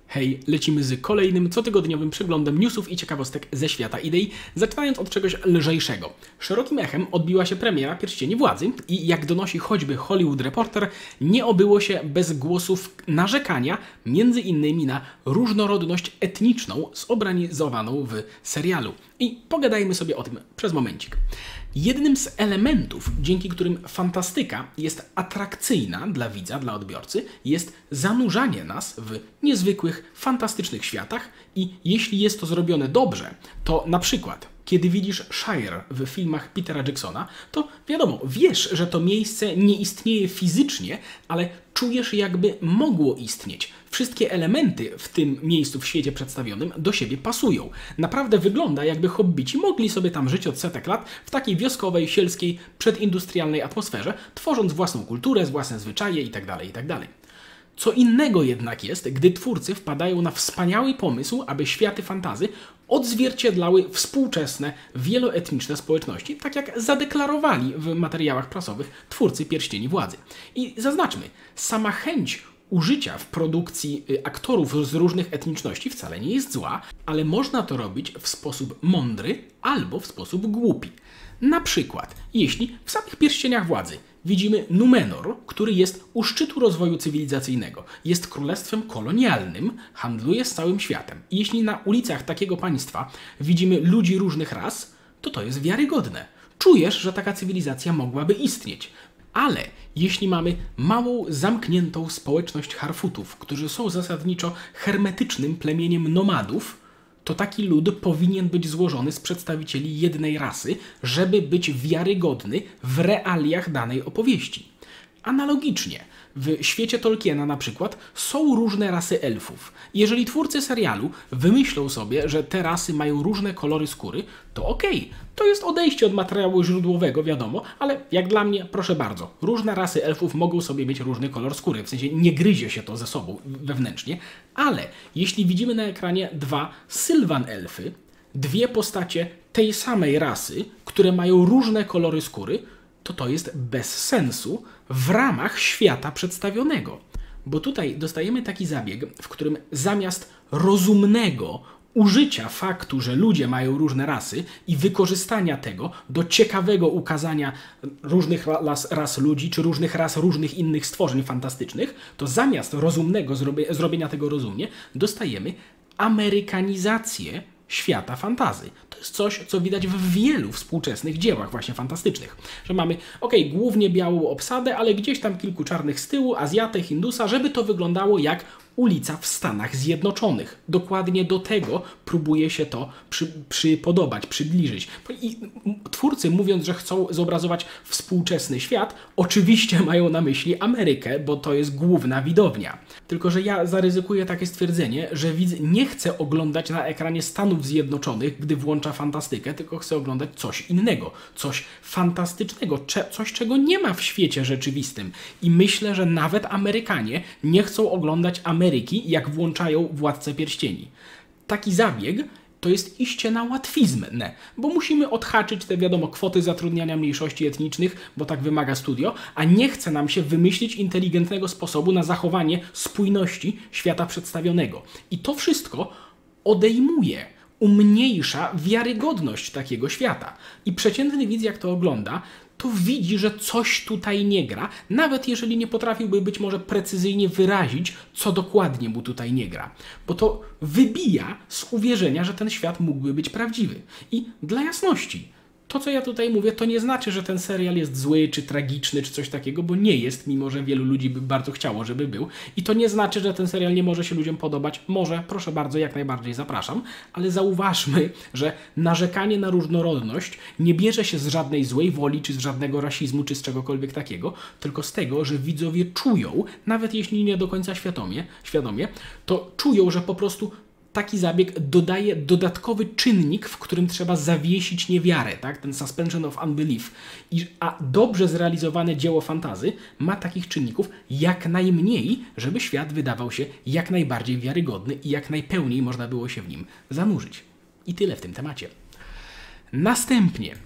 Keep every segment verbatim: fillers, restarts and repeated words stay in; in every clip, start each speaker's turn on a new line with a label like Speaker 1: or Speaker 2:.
Speaker 1: Hej, lecimy z kolejnym cotygodniowym przeglądem newsów i ciekawostek ze świata idei, zaczynając od czegoś lżejszego. Szerokim echem odbiła się premiera Pierścieni Władzy i jak donosi choćby Hollywood Reporter, nie obyło się bez głosów narzekania, między innymi na różnorodność etniczną zobrazowaną w serialu. I pogadajmy sobie o tym przez momencik. Jednym z elementów, dzięki którym fantastyka jest atrakcyjna dla widza, dla odbiorcy, jest zanurzanie nas w niezwykłych, fantastycznych światach i jeśli jest to zrobione dobrze, to na przykład kiedy widzisz Shire w filmach Petera Jacksona, to wiadomo, wiesz, że to miejsce nie istnieje fizycznie, ale czujesz, jakby mogło istnieć. Wszystkie elementy w tym miejscu w świecie przedstawionym do siebie pasują. Naprawdę wygląda, jakby hobbici mogli sobie tam żyć od setek lat w takiej wioskowej, sielskiej, przedindustrialnej atmosferze, tworząc własną kulturę, własne zwyczaje itd., itd. Co innego jednak jest, gdy twórcy wpadają na wspaniały pomysł, aby światy fantasy odzwierciedlały współczesne, wieloetniczne społeczności, tak jak zadeklarowali w materiałach prasowych twórcy Pierścieni Władzy. I zaznaczmy, sama chęć użycia w produkcji aktorów z różnych etniczności wcale nie jest zła, ale można to robić w sposób mądry albo w sposób głupi. Na przykład, jeśli w samych Pierścieniach Władzy widzimy Numenor, który jest u szczytu rozwoju cywilizacyjnego, jest królestwem kolonialnym, handluje z całym światem. I jeśli na ulicach takiego państwa widzimy ludzi różnych ras, to to jest wiarygodne. Czujesz, że taka cywilizacja mogłaby istnieć. Ale jeśli mamy małą, zamkniętą społeczność Harfutów, którzy są zasadniczo hermetycznym plemieniem nomadów, to taki lud powinien być złożony z przedstawicieli jednej rasy, żeby być wiarygodny w realiach danej opowieści. Analogicznie, w świecie Tolkiena na przykład są różne rasy elfów. Jeżeli twórcy serialu wymyślą sobie, że te rasy mają różne kolory skóry, to okej, to jest odejście od materiału źródłowego, wiadomo, ale jak dla mnie, proszę bardzo, różne rasy elfów mogą sobie mieć różny kolor skóry, w sensie nie gryzie się to ze sobą wewnętrznie, ale jeśli widzimy na ekranie dwa Sylvan elfy, dwie postacie tej samej rasy, które mają różne kolory skóry, to to jest bez sensu w ramach świata przedstawionego. Bo tutaj dostajemy taki zabieg, w którym zamiast rozumnego użycia faktu, że ludzie mają różne rasy i wykorzystania tego do ciekawego ukazania różnych ras, ras ludzi, czy różnych ras różnych innych stworzeń fantastycznych, to zamiast rozumnego zrobienia, zrobienia tego rozumnie, dostajemy amerykanizację świata fantazy. To jest coś, co widać w wielu współczesnych dziełach właśnie fantastycznych. Że mamy, okej, okay, głównie białą obsadę, ale gdzieś tam kilku czarnych z tyłu, Azjatę, Hindusa, żeby to wyglądało jak ulica w Stanach Zjednoczonych. Dokładnie do tego próbuje się to przy, przypodobać, przybliżyć. I twórcy, mówiąc, że chcą zobrazować współczesny świat, oczywiście mają na myśli Amerykę, bo to jest główna widownia. Tylko że ja zaryzykuję takie stwierdzenie, że widz nie chce oglądać na ekranie Stanów Zjednoczonych, gdy włącza fantastykę, tylko chce oglądać coś innego, coś fantastycznego, coś, czego nie ma w świecie rzeczywistym. I myślę, że nawet Amerykanie nie chcą oglądać Ameryki, jak włączają Władcę Pierścieni. Taki zabieg to jest iście na łatwiznę, bo musimy odhaczyć te, wiadomo, kwoty zatrudniania mniejszości etnicznych, bo tak wymaga studio, a nie chce nam się wymyślić inteligentnego sposobu na zachowanie spójności świata przedstawionego. I to wszystko odejmuje, umniejsza wiarygodność takiego świata. I przeciętny widz, jak to ogląda, to widzi, że coś tutaj nie gra, nawet jeżeli nie potrafiłby być może precyzyjnie wyrazić, co dokładnie mu tutaj nie gra. Bo to wybija z uwierzenia, że ten świat mógłby być prawdziwy. I dla jasności, to co ja tutaj mówię, to nie znaczy, że ten serial jest zły, czy tragiczny, czy coś takiego, bo nie jest, mimo że wielu ludzi by bardzo chciało, żeby był. I to nie znaczy, że ten serial nie może się ludziom podobać. Może, proszę bardzo, jak najbardziej zapraszam. Ale zauważmy, że narzekanie na różnorodność nie bierze się z żadnej złej woli, czy z żadnego rasizmu, czy z czegokolwiek takiego, tylko z tego, że widzowie czują, nawet jeśli nie do końca świadomie, świadomie, to czują, że po prostu taki zabieg dodaje dodatkowy czynnik, w którym trzeba zawiesić niewiarę, tak? Ten suspension of unbelief. I, a dobrze zrealizowane dzieło fantazy ma takich czynników jak najmniej, żeby świat wydawał się jak najbardziej wiarygodny i jak najpełniej można było się w nim zanurzyć. I tyle w tym temacie. Następnie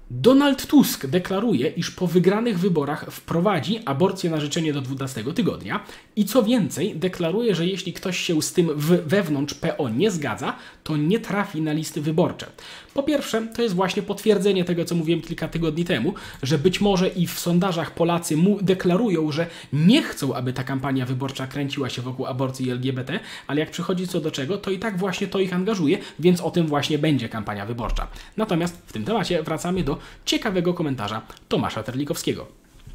Speaker 1: Donald Tusk deklaruje, iż po wygranych wyborach wprowadzi aborcję na życzenie do dwunastego tygodnia i co więcej deklaruje, że jeśli ktoś się z tym w, wewnątrz P O nie zgadza, to nie trafi na listy wyborcze. Po pierwsze, to jest właśnie potwierdzenie tego, co mówiłem kilka tygodni temu, że być może i w sondażach Polacy mu deklarują, że nie chcą, aby ta kampania wyborcza kręciła się wokół aborcji i L G B T, ale jak przychodzi co do czego, to i tak właśnie to ich angażuje, więc o tym właśnie będzie kampania wyborcza. Natomiast w tym temacie wracamy do ciekawego komentarza Tomasza Terlikowskiego.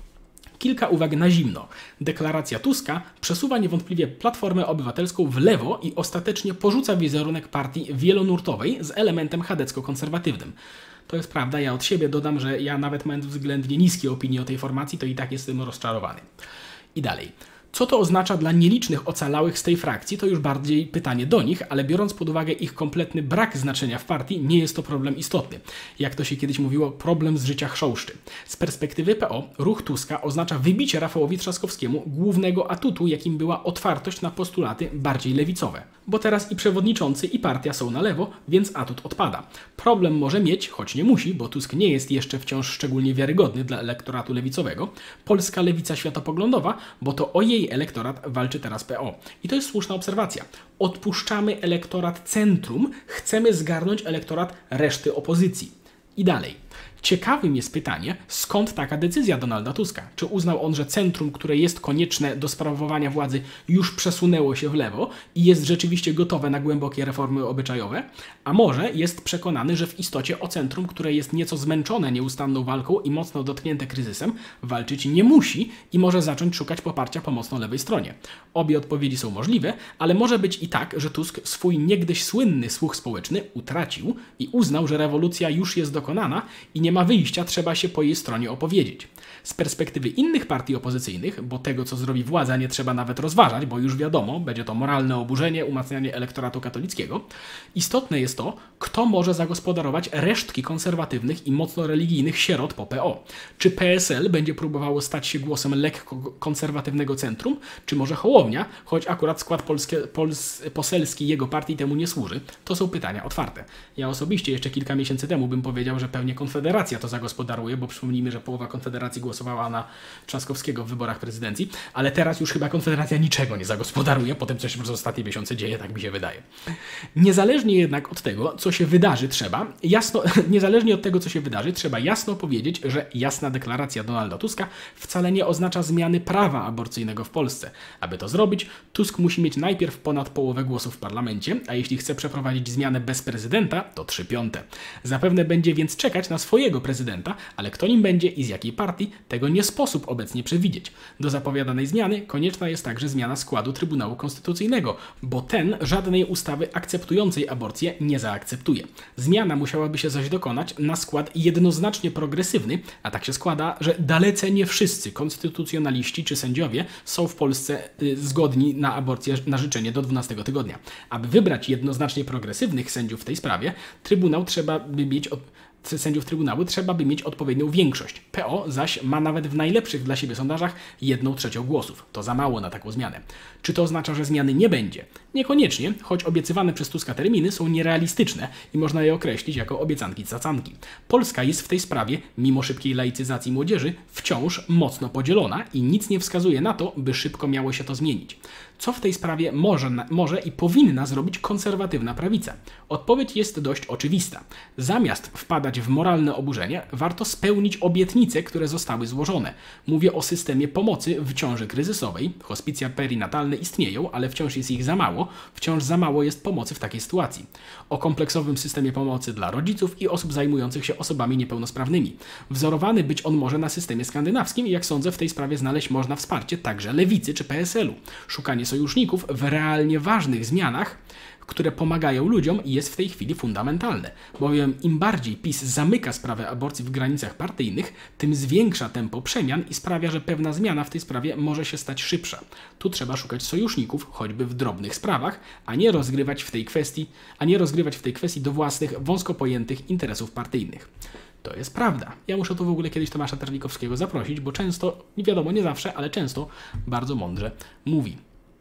Speaker 1: Kilka uwag na zimno. Deklaracja Tuska przesuwa niewątpliwie Platformę Obywatelską w lewo i ostatecznie porzuca wizerunek partii wielonurtowej z elementem chadecko-konserwatywnym. To jest prawda, ja od siebie dodam, że ja nawet mając względnie niskie opinie o tej formacji, to i tak jestem rozczarowany. I dalej. Co to oznacza dla nielicznych ocalałych z tej frakcji, to już bardziej pytanie do nich, ale biorąc pod uwagę ich kompletny brak znaczenia w partii, nie jest to problem istotny. Jak to się kiedyś mówiło, problem z życia chrząszczy. Z perspektywy P O, ruch Tuska oznacza wybicie Rafałowi Trzaskowskiemu głównego atutu, jakim była otwartość na postulaty bardziej lewicowe. Bo teraz i przewodniczący, i partia są na lewo, więc atut odpada. Problem może mieć, choć nie musi, bo Tusk nie jest jeszcze wciąż szczególnie wiarygodny dla elektoratu lewicowego, polska lewica światopoglądowa, bo to o jej elektorat walczy teraz P O. I to jest słuszna obserwacja. Odpuszczamy elektorat centrum, chcemy zgarnąć elektorat reszty opozycji. I dalej. Ciekawym jest pytanie, skąd taka decyzja Donalda Tuska? Czy uznał on, że centrum, które jest konieczne do sprawowania władzy, już przesunęło się w lewo i jest rzeczywiście gotowe na głębokie reformy obyczajowe? A może jest przekonany, że w istocie o centrum, które jest nieco zmęczone nieustanną walką i mocno dotknięte kryzysem, walczyć nie musi i może zacząć szukać poparcia po mocno lewej stronie? Obie odpowiedzi są możliwe, ale może być i tak, że Tusk swój niegdyś słynny słuch społeczny utracił i uznał, że rewolucja już jest dokonana i nie ma wyjścia, trzeba się po jej stronie opowiedzieć. Z perspektywy innych partii opozycyjnych, bo tego, co zrobi władza, nie trzeba nawet rozważać, bo już wiadomo, będzie to moralne oburzenie, umacnianie elektoratu katolickiego, istotne jest to, kto może zagospodarować resztki konserwatywnych i mocno religijnych sierot po P O. Czy P S L będzie próbowało stać się głosem lekko konserwatywnego centrum, czy może Hołownia, choć akurat skład polskie, pols, poselski jego partii temu nie służy? To są pytania otwarte. Ja osobiście jeszcze kilka miesięcy temu bym powiedział, że pewnie Konfederacja to zagospodaruje, bo przypomnijmy, że połowa Konfederacji głosowała na Trzaskowskiego w wyborach prezydencji, ale teraz już chyba Konfederacja niczego nie zagospodaruje, po tym co się przez ostatnie miesiące dzieje, tak mi się wydaje. Niezależnie jednak od tego, co się wydarzy, trzeba jasno, niezależnie od tego, co się wydarzy, trzeba jasno powiedzieć, że jasna deklaracja Donalda Tuska wcale nie oznacza zmiany prawa aborcyjnego w Polsce. Aby to zrobić, Tusk musi mieć najpierw ponad połowę głosów w parlamencie, a jeśli chce przeprowadzić zmianę bez prezydenta, to trzy piąte. Zapewne będzie więc czekać na swojego prezydenta, ale kto nim będzie i z jakiej partii, tego nie sposób obecnie przewidzieć. Do zapowiadanej zmiany konieczna jest także zmiana składu Trybunału Konstytucyjnego, bo ten żadnej ustawy akceptującej aborcję nie zaakceptuje. Zmiana musiałaby się zaś dokonać na skład jednoznacznie progresywny, a tak się składa, że dalece nie wszyscy konstytucjonaliści czy sędziowie są w Polsce y, zgodni na aborcję na życzenie do dwunastego tygodnia. Aby wybrać jednoznacznie progresywnych sędziów w tej sprawie, Trybunał trzeba by mieć od sędziów Trybunału trzeba by mieć odpowiednią większość. P O zaś ma nawet w najlepszych dla siebie sondażach jedną trzecią głosów. To za mało na taką zmianę. Czy to oznacza, że zmiany nie będzie? Niekoniecznie, choć obiecywane przez Tuska terminy są nierealistyczne i można je określić jako obiecanki cacanki. Polska jest w tej sprawie, mimo szybkiej laicyzacji młodzieży, wciąż mocno podzielona i nic nie wskazuje na to, by szybko miało się to zmienić. Co w tej sprawie może, może i powinna zrobić konserwatywna prawica? Odpowiedź jest dość oczywista. Zamiast wpadać w moralne oburzenie, warto spełnić obietnice, które zostały złożone. Mówię o systemie pomocy w ciąży kryzysowej. Hospicja perinatalne istnieją, ale wciąż jest ich za mało. Wciąż za mało jest pomocy w takiej sytuacji. O kompleksowym systemie pomocy dla rodziców i osób zajmujących się osobami niepełnosprawnymi. Wzorowany być on może na systemie skandynawskim i jak sądzę, w tej sprawie znaleźć można wsparcie także lewicy czy P S L u. Szukanie sojuszników w realnie ważnych zmianach, które pomagają ludziom, jest w tej chwili fundamentalne. Bowiem im bardziej PiS zamyka sprawę aborcji w granicach partyjnych, tym zwiększa tempo przemian i sprawia, że pewna zmiana w tej sprawie może się stać szybsza. Tu trzeba szukać sojuszników, choćby w drobnych sprawach, a nie rozgrywać w tej kwestii, a nie rozgrywać w tej kwestii do własnych, wąsko pojętych interesów partyjnych. To jest prawda. Ja muszę tu w ogóle kiedyś Tomasza Terlikowskiego zaprosić, bo często, nie wiadomo, nie zawsze, ale często bardzo mądrze mówi.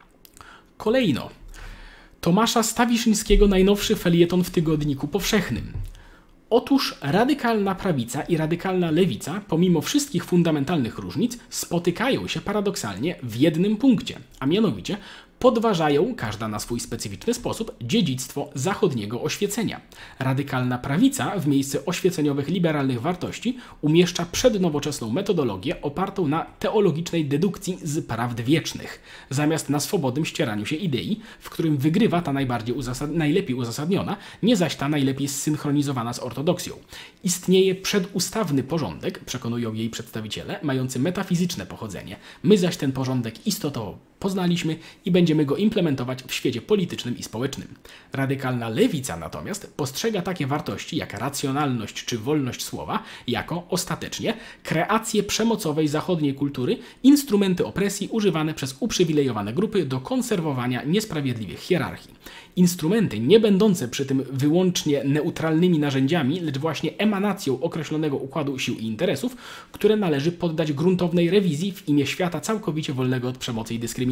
Speaker 1: Kolejno. Tomasza Stawiszyńskiego najnowszy felieton w Tygodniku Powszechnym. Otóż radykalna prawica i radykalna lewica, pomimo wszystkich fundamentalnych różnic, spotykają się paradoksalnie w jednym punkcie, a mianowicie podważają, każda na swój specyficzny sposób, dziedzictwo zachodniego oświecenia. Radykalna prawica w miejsce oświeceniowych liberalnych wartości umieszcza przednowoczesną metodologię opartą na teologicznej dedukcji z prawd wiecznych, zamiast na swobodnym ścieraniu się idei, w którym wygrywa ta najbardziej uzasad- najlepiej uzasadniona, nie zaś ta najlepiej zsynchronizowana z ortodoksją. Istnieje przedustawny porządek, przekonują jej przedstawiciele, mający metafizyczne pochodzenie. My zaś ten porządek istotowo poznaliśmy i będziemy go implementować w świecie politycznym i społecznym. Radykalna lewica natomiast postrzega takie wartości jak racjonalność czy wolność słowa jako ostatecznie kreacje przemocowej zachodniej kultury, instrumenty opresji używane przez uprzywilejowane grupy do konserwowania niesprawiedliwych hierarchii. Instrumenty nie będące przy tym wyłącznie neutralnymi narzędziami, lecz właśnie emanacją określonego układu sił i interesów, które należy poddać gruntownej rewizji w imię świata całkowicie wolnego od przemocy i dyskryminacji.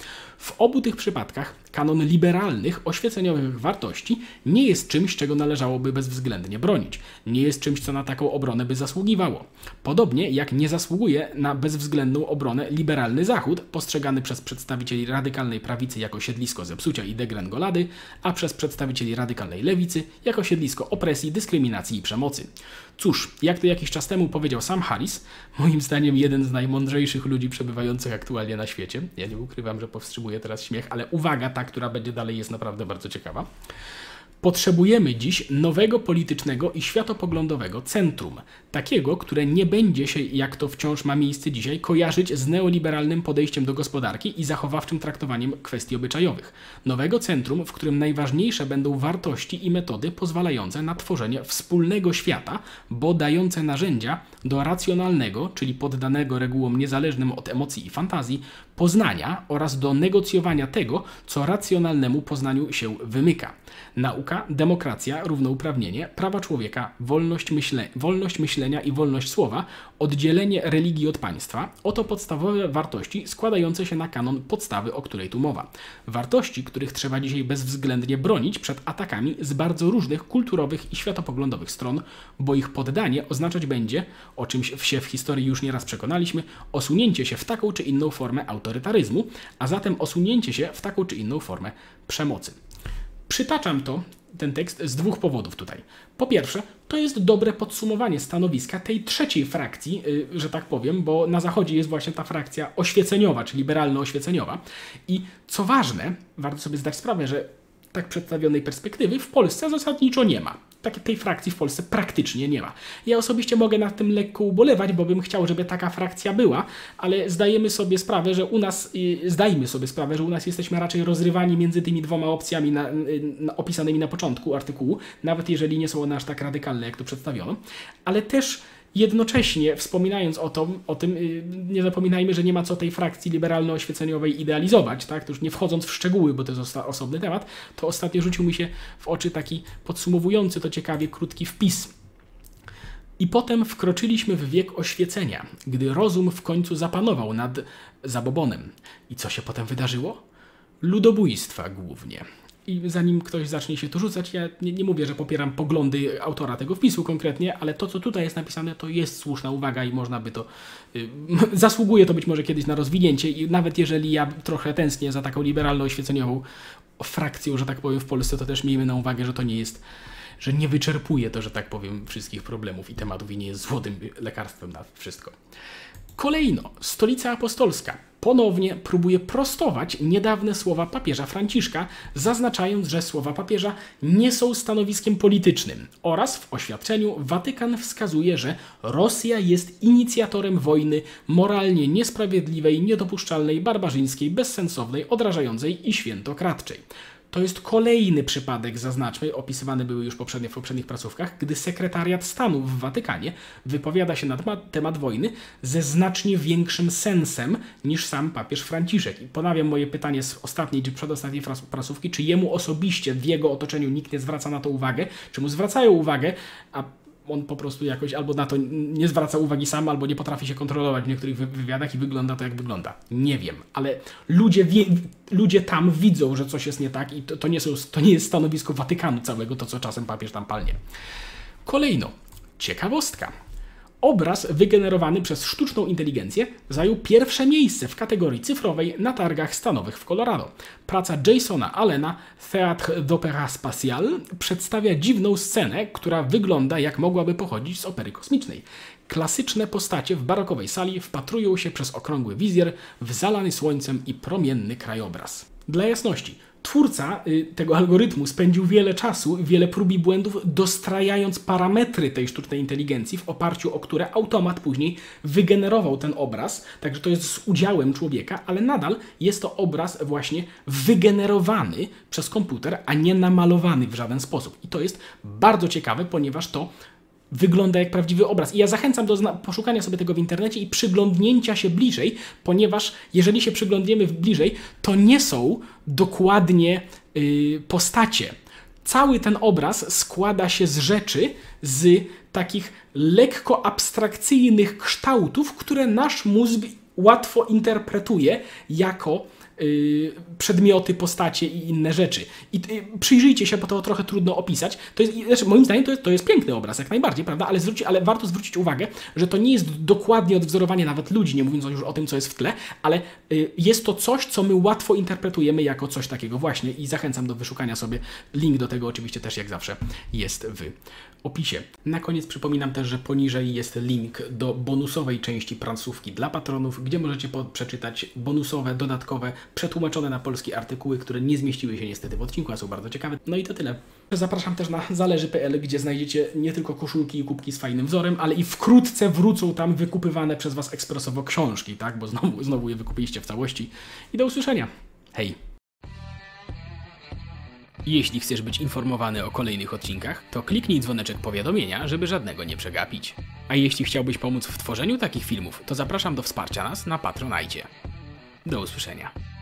Speaker 1: W obu tych przypadkach kanon liberalnych, oświeceniowych wartości nie jest czymś, czego należałoby bezwzględnie bronić. Nie jest czymś, co na taką obronę by zasługiwało. Podobnie jak nie zasługuje na bezwzględną obronę liberalny Zachód, postrzegany przez przedstawicieli radykalnej prawicy jako siedlisko zepsucia i degrengolady, a przez przedstawicieli radykalnej lewicy jako siedlisko opresji, dyskryminacji i przemocy. Cóż, jak to jakiś czas temu powiedział sam Harris, moim zdaniem jeden z najmądrzejszych ludzi przebywających aktualnie na świecie. Ja nie ukrywam, że powstrzymuję teraz śmiech, ale uwaga, ta, która będzie dalej, jest naprawdę bardzo ciekawa. Potrzebujemy dziś nowego politycznego i światopoglądowego centrum, takiego, które nie będzie się, jak to wciąż ma miejsce dzisiaj, kojarzyć z neoliberalnym podejściem do gospodarki i zachowawczym traktowaniem kwestii obyczajowych. Nowego centrum, w którym najważniejsze będą wartości i metody pozwalające na tworzenie wspólnego świata, bo dające narzędzia do racjonalnego, czyli poddanego regułom niezależnym od emocji i fantazji, poznania oraz do negocjowania tego, co racjonalnemu poznaniu się wymyka. Nauka, demokracja, równouprawnienie, prawa człowieka, wolność, myśle, wolność myślenia i wolność słowa, oddzielenie religii od państwa – oto podstawowe wartości składające się na kanon podstawy, o której tu mowa. Wartości, których trzeba dzisiaj bezwzględnie bronić przed atakami z bardzo różnych kulturowych i światopoglądowych stron, bo ich poddanie oznaczać będzie, o czymś się w historii już nieraz przekonaliśmy, osunięcie się w taką czy inną formę autorytaryzmu, a zatem osunięcie się w taką czy inną formę przemocy. Przytaczam to, ten tekst, z dwóch powodów tutaj. Po pierwsze, to jest dobre podsumowanie stanowiska tej trzeciej frakcji, yy, że tak powiem, bo na Zachodzie jest właśnie ta frakcja oświeceniowa, czy liberalno-oświeceniowa. I co ważne, warto sobie zdać sprawę, że tak przedstawionej perspektywy w Polsce zasadniczo nie ma. Tak, tej frakcji w Polsce praktycznie nie ma. Ja osobiście mogę nad tym lekko ubolewać, bo bym chciał, żeby taka frakcja była, ale zdajemy sobie sprawę, że u nas, yy, zdajmy sobie sprawę, że u nas jesteśmy raczej rozrywani między tymi dwoma opcjami na, na, opisanymi na początku artykułu, nawet jeżeli nie są one aż tak radykalne, jak to przedstawiono, ale też jednocześnie wspominając o, to, o tym, yy, nie zapominajmy, że nie ma co tej frakcji liberalno-oświeceniowej idealizować, tak? To już nie wchodząc w szczegóły, bo to jest osta- osobny temat, to ostatnio rzucił mi się w oczy taki podsumowujący to ciekawie krótki wpis. I potem wkroczyliśmy w wiek oświecenia, gdy rozum w końcu zapanował nad zabobonem. I co się potem wydarzyło? Ludobójstwa głównie. I zanim ktoś zacznie się tu rzucać, ja nie, nie mówię, że popieram poglądy autora tego wpisu konkretnie, ale to, co tutaj jest napisane, to jest słuszna uwaga i można by to... Y, zasługuje to być może kiedyś na rozwinięcie i nawet jeżeli ja trochę tęsknię za taką liberalno-oświeceniową frakcją, że tak powiem, w Polsce, to też miejmy na uwagę, że to nie jest... że nie wyczerpuje to, że tak powiem, wszystkich problemów i tematów i nie jest złotym lekarstwem na wszystko. Kolejno, Stolica Apostolska ponownie próbuje prostować niedawne słowa papieża Franciszka, zaznaczając, że słowa papieża nie są stanowiskiem politycznym oraz w oświadczeniu Watykan wskazuje, że Rosja jest inicjatorem wojny moralnie niesprawiedliwej, niedopuszczalnej, barbarzyńskiej, bezsensownej, odrażającej i świętokradczej. To jest kolejny przypadek, zaznaczmy, opisywane były już poprzednio w poprzednich placówkach, gdy sekretariat stanu w Watykanie wypowiada się na temat, temat wojny ze znacznie większym sensem niż sam papież Franciszek. I ponawiam moje pytanie z ostatniej czy przedostatniej placówki, czy jemu osobiście w jego otoczeniu nikt nie zwraca na to uwagę, czy mu zwracają uwagę, a on po prostu jakoś albo na to nie zwraca uwagi sam, albo nie potrafi się kontrolować w niektórych wywiadach i wygląda to, jak wygląda. Nie wiem, ale ludzie, wie, ludzie tam widzą, że coś jest nie tak i to, to, nie są, to nie jest stanowisko Watykanu całego, to co czasem papież tam palnie. Kolejno, ciekawostka. Obraz wygenerowany przez sztuczną inteligencję zajął pierwsze miejsce w kategorii cyfrowej na targach stanowych w Colorado. Praca Jasona Allena Théâtre d'Opéra Spatial przedstawia dziwną scenę, która wygląda jak mogłaby pochodzić z opery kosmicznej. Klasyczne postacie w barokowej sali wpatrują się przez okrągły wizjer w zalany słońcem i promienny krajobraz. Dla jasności, twórca y, tego algorytmu spędził wiele czasu, wiele prób i błędów dostrajając parametry tej sztucznej inteligencji, w oparciu o które automat później wygenerował ten obraz. Także to jest z udziałem człowieka, ale nadal jest to obraz właśnie wygenerowany przez komputer, a nie namalowany w żaden sposób. I to jest bardzo ciekawe, ponieważ to wygląda jak prawdziwy obraz. I ja zachęcam do poszukania sobie tego w internecie i przyglądnięcia się bliżej, ponieważ jeżeli się przyglądniemy bliżej, to nie są dokładnie yy, postacie. Cały ten obraz składa się z rzeczy, z takich lekko abstrakcyjnych kształtów, które nasz mózg łatwo interpretuje jako Yy, przedmioty, postacie i inne rzeczy. I yy, przyjrzyjcie się, bo to trochę trudno opisać. To jest, znaczy, moim zdaniem to jest, to jest piękny obraz, jak najbardziej, prawda? Ale, zwróci, ale warto zwrócić uwagę, że to nie jest dokładnie odwzorowanie nawet ludzi, nie mówiąc już o tym, co jest w tle, ale yy, jest to coś, co my łatwo interpretujemy jako coś takiego właśnie i zachęcam do wyszukania sobie. Link do tego oczywiście też jak zawsze jest w opisie. Na koniec przypominam też, że poniżej jest link do bonusowej części prasówki dla patronów, gdzie możecie przeczytać bonusowe, dodatkowe, przetłumaczone na polski artykuły, które nie zmieściły się niestety w odcinku, a są bardzo ciekawe. No i to tyle. Zapraszam też na zależy kropka p l, gdzie znajdziecie nie tylko koszulki i kubki z fajnym wzorem, ale i wkrótce wrócą tam wykupywane przez Was ekspresowo książki, tak? Bo znowu, znowu je wykupiliście w całości. I do usłyszenia. Hej! Jeśli chcesz być informowany o kolejnych odcinkach, to kliknij dzwoneczek powiadomienia, żeby żadnego nie przegapić. A jeśli chciałbyś pomóc w tworzeniu takich filmów, to zapraszam do wsparcia nas na Patronite. Do usłyszenia.